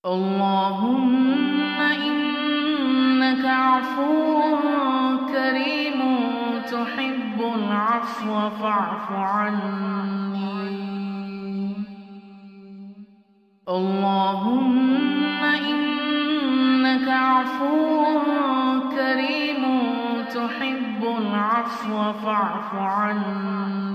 اللهم إنك عفو كريم تحب العفو فاعف عني. اللهم إنك عفو كريم تحب العفو فاعف عني.